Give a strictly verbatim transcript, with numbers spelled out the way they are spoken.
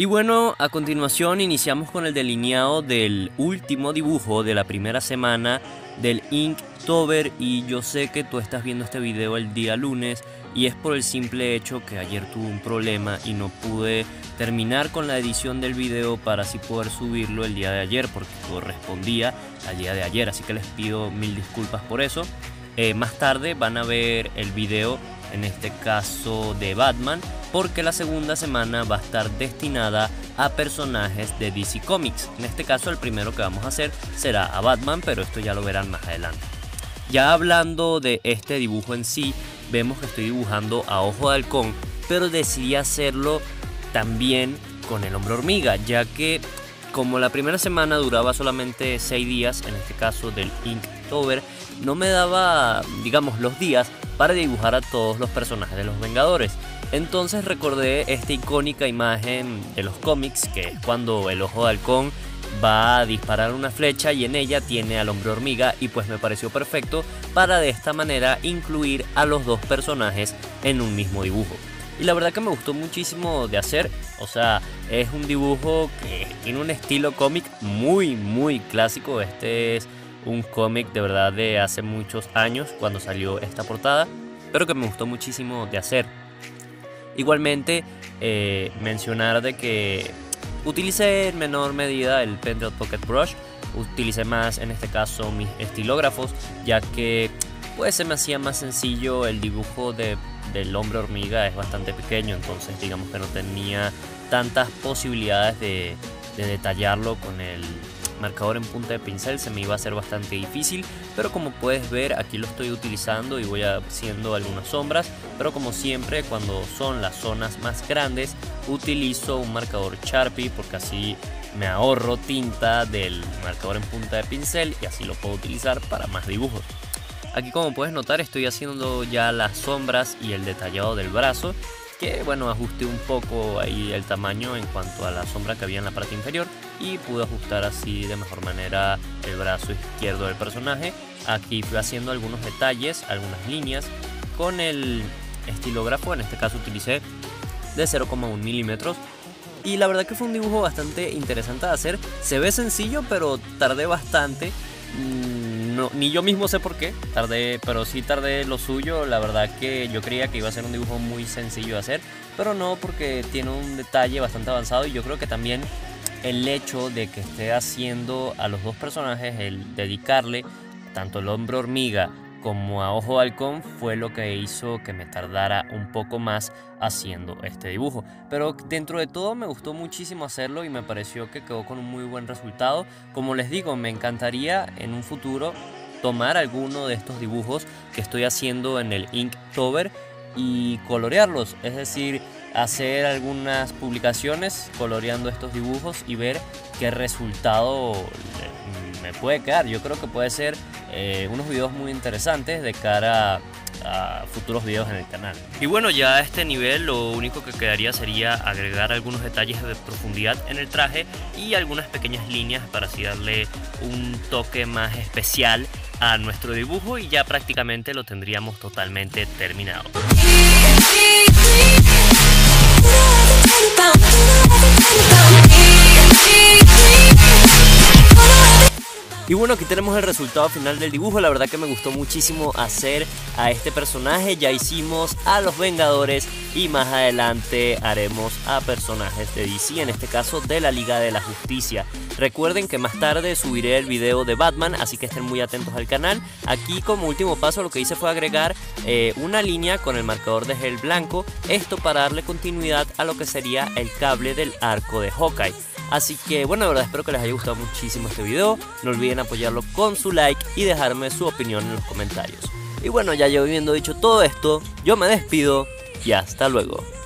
Y bueno, a continuación iniciamos con el delineado del último dibujo de la primera semana del Inktober. Y yo sé que tú estás viendo este video el día lunes y es por el simple hecho que ayer tuve un problema y no pude terminar con la edición del video para así poder subirlo el día de ayer, porque correspondía al día de ayer, así que les pido mil disculpas por eso. Eh, más tarde van a ver el video, en este caso de Batman, porque la segunda semana va a estar destinada a personajes de D C Comics. En este caso el primero que vamos a hacer será a Batman, pero esto ya lo verán más adelante. Ya hablando de este dibujo en sí, vemos que estoy dibujando a Ojo de Halcón, pero decidí hacerlo también con el Hombre Hormiga, ya que como la primera semana duraba solamente seis días, en este caso del Inktober, no me daba, digamos, los días para dibujar a todos los personajes de los Vengadores. Entonces recordé esta icónica imagen de los cómics, que es cuando el Ojo de Halcón va a disparar una flecha y en ella tiene al Hombre Hormiga, y pues me pareció perfecto para de esta manera incluir a los dos personajes en un mismo dibujo. Y la verdad que me gustó muchísimo de hacer, o sea, es un dibujo que tiene un estilo cómic muy muy clásico. Este es un cómic de verdad de hace muchos años cuando salió esta portada, pero que me gustó muchísimo de hacer. Igualmente eh, mencionar de que utilicé en menor medida el Pen Drill Pocket Brush, utilicé más en este caso mis estilógrafos, ya que pues se me hacía más sencillo. El dibujo de, del Hombre Hormiga es bastante pequeño, entonces digamos que no tenía tantas posibilidades de, de detallarlo con el marcador en punta de pincel, se me iba a hacer bastante difícil, pero como puedes ver aquí lo estoy utilizando y voy haciendo algunas sombras, pero como siempre cuando son las zonas más grandes utilizo un marcador Sharpie, porque así me ahorro tinta del marcador en punta de pincel y así lo puedo utilizar para más dibujos. Aquí como puedes notar estoy haciendo ya las sombras y el detallado del brazo, que bueno, ajusté un poco ahí el tamaño en cuanto a la sombra que había en la parte inferior y pude ajustar así de mejor manera el brazo izquierdo del personaje. Aquí fui haciendo algunos detalles, algunas líneas con el estilógrafo, en este caso utilicé de cero coma uno milímetros. Y la verdad que fue un dibujo bastante interesante de hacer. Se ve sencillo, pero tardé bastante. No, ni yo mismo sé por qué tardé, pero sí tardé lo suyo. La verdad que yo creía que iba a ser un dibujo muy sencillo de hacer, pero no, porque tiene un detalle bastante avanzado. Y yo creo que también el hecho de que esté haciendo a los dos personajes, el dedicarle tanto el Hombre Hormiga como a Ojo de Halcón, fue lo que hizo que me tardara un poco más haciendo este dibujo. Pero dentro de todo me gustó muchísimo hacerlo y me pareció que quedó con un muy buen resultado. Como les digo, me encantaría en un futuro tomar alguno de estos dibujos que estoy haciendo en el Inktober y colorearlos, es decir, hacer algunas publicaciones coloreando estos dibujos y ver qué resultado me puede quedar. Yo creo que puede ser eh, unos videos muy interesantes de cara a, a futuros videos en el canal. Y bueno, ya a este nivel lo único que quedaría sería agregar algunos detalles de profundidad en el traje y algunas pequeñas líneas para así darle un toque más especial a nuestro dibujo, y ya prácticamente lo tendríamos totalmente terminado. Y bueno, aquí tenemos el resultado final del dibujo. La verdad que me gustó muchísimo hacer a este personaje. Ya hicimos a los Vengadores y más adelante haremos a personajes de D C, en este caso de la Liga de la Justicia. Recuerden que más tarde subiré el video de Batman, así que estén muy atentos al canal. Aquí como último paso lo que hice fue agregar eh, una línea con el marcador de gel blanco, esto para darle continuidad a lo que sería el cable del arco de Hawkeye. Así que bueno, de verdad espero que les haya gustado muchísimo este video. No olviden apoyarlo con su like y dejarme su opinión en los comentarios. Y bueno, ya yo habiendo dicho todo esto, yo me despido y hasta luego.